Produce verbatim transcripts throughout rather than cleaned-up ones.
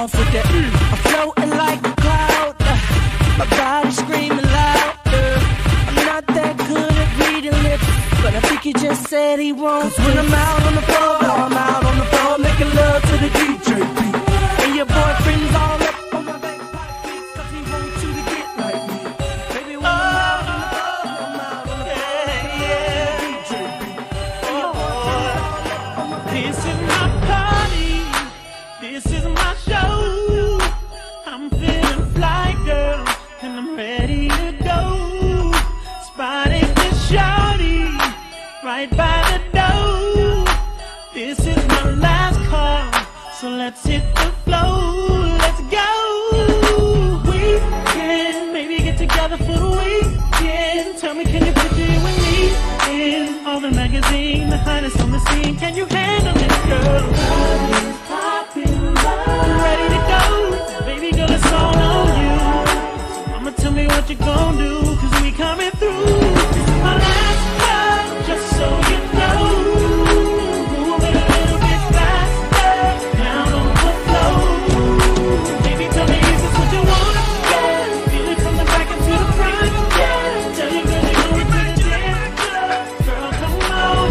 off with that. I'm floating like a cloud, my body screaming loud. I'm not that good at reading lips, but I think he just said he wants. Cause when I'm out on the floor, I'm out on the floor making love to the D J beat. And your boyfriend's all up on my bagpipe beats, cause he wants you to get like me. Baby, when I'm out on the floor, I'm out on the floor making love to the D J beat. And your boyfriend's all up on my bagpipe. This is my party, this is my show. I'm feeling fly, girl, and I'm ready to go. Spotted this shawty right by the door. This is my last call, so let's hit the floor. Let's go. We can maybe get together for the weekend. Tell me, can you picture you and me in all the magazine, the hottest on the scene? Can you handle it, girl? Poppin', poppin', ready to go. Baby girl, it's all on you. So I'ma tell me what you gon' do, cause we coming through. This is my last call, just so you know. Move it a little bit faster, down on the floor. Baby, tell me, is this what you want? Yeah. Feel it from the back into the front. Yeah. Tell you, girl, you're going to the dance floor. Girl, come on.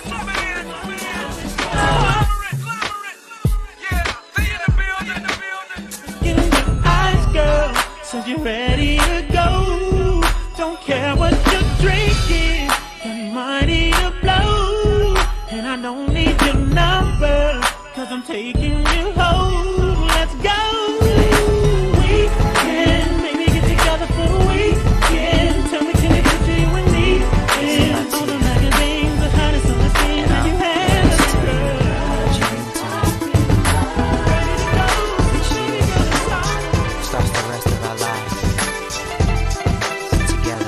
Get in your eyes, girl, said you're ready to go. Don't care what you're drinking, you're mighty to blow. And I don't need your number, cause I'm taking you home. Let's go. We can maybe get together for the weekend. Tell me, can you picture you and me in all the magazines, the hottest on the scene? Can you handle it, girl? Ready to go. Baby girl, it's on. Starts the rest of our lives together.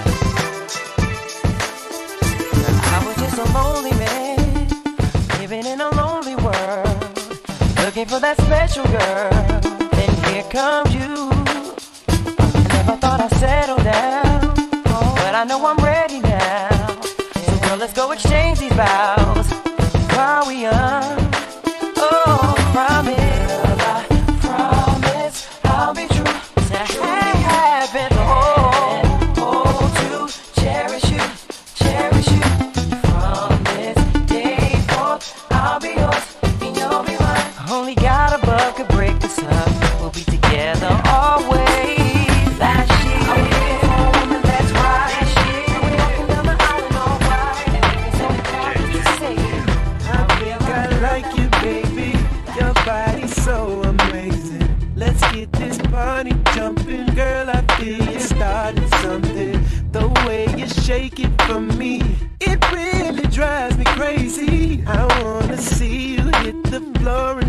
I was just a lonely man, living in a lonely world, looking for that special girl. And here comes you. I never thought I'd settle down, but I know I'm ready now. So girl, let's go exchange these vows while we young. Oh, promise, I promise I'll be true. I have been to hold, hold to cherish you, cherish you. From this day forth, I'll be yours and you'll be mine. Only God above could break this up. We'll be together always. That shit. I'm looking for a woman that's right. That shit. We're walking down the island all right. So we got to say it. I think I like you, baby. Your body's so amazing. Let's get this party jumping, girl. I feel you starting something. The way you shake it for me, it really drives me crazy. I wanna see you hit the floor and